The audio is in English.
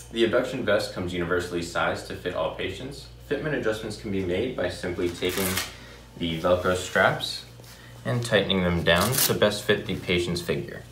The abduction vest comes universally sized to fit all patients. Fitment adjustments can be made by simply taking the Velcro straps and tightening them down to best fit the patient's figure.